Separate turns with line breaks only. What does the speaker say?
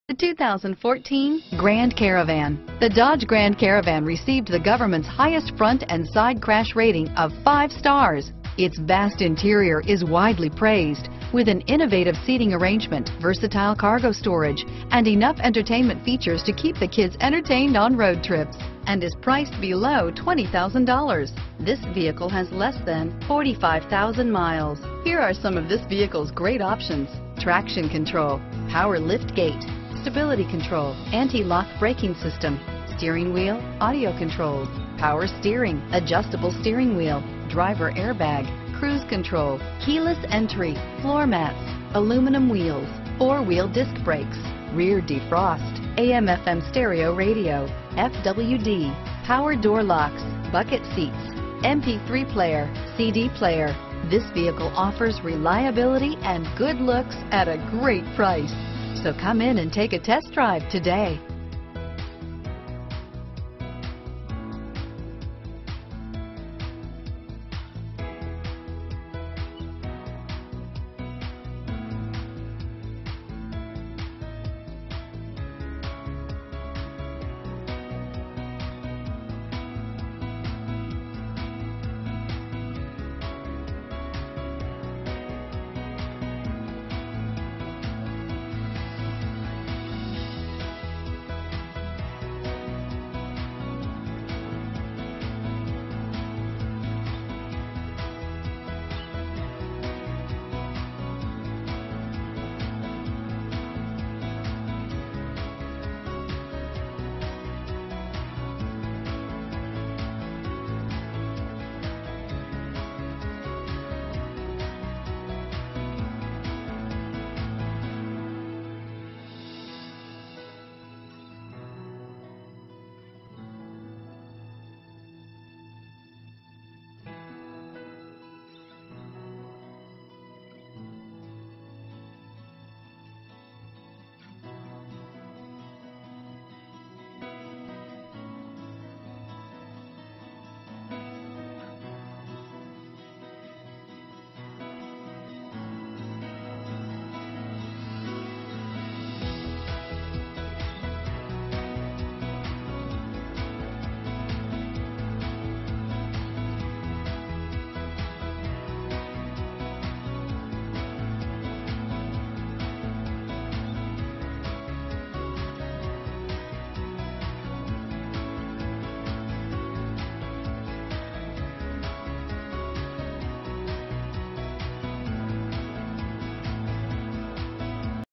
The 2014 Grand Caravan. The Dodge Grand Caravan received the government's highest front and side crash rating of 5 stars. Its vast interior is widely praised, with an innovative seating arrangement, versatile cargo storage, and enough entertainment features to keep the kids entertained on road trips, and is priced below $20,000. This vehicle has less than 45,000 miles. Here are some of this vehicle's great options: traction control, power lift gate, stability control, anti-lock braking system, steering wheel audio controls, power steering, adjustable steering wheel, driver airbag, cruise control, keyless entry, floor mats, aluminum wheels, 4-wheel disc brakes, rear defrost, AM/FM stereo radio, FWD, power door locks, bucket seats, MP3 player, CD player. This vehicle offers reliability and good looks at a great price. So come in and take a test drive today.